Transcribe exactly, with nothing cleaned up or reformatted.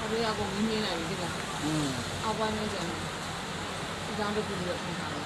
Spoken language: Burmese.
တွေအကုန်မင်းနေလိုက်ပြီဒီကอืมအောက်ပိုင်းနေကြတယ်အကြောင်းတစ်ခုပြီးတော့ထင်ထားတယ်